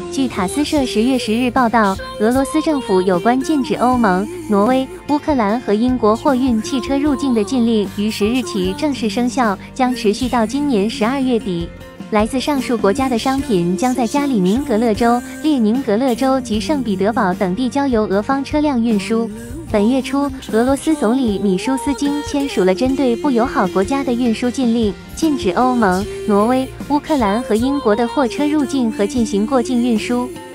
据塔斯社10月10日报道，俄罗斯政府有关禁止欧盟、挪威、乌克兰和英国货运汽车入境的禁令于10日起正式生效，将持续到今年12月底。来自上述国家的商品将在加里宁格勒州、列宁格勒州及圣彼得堡等地交由俄方车辆运输。本月初，俄罗斯总理米舒斯京签署了针对不友好国家的运输禁令，禁止欧盟、挪威、乌克兰和英国的货车入境和进行过境运输。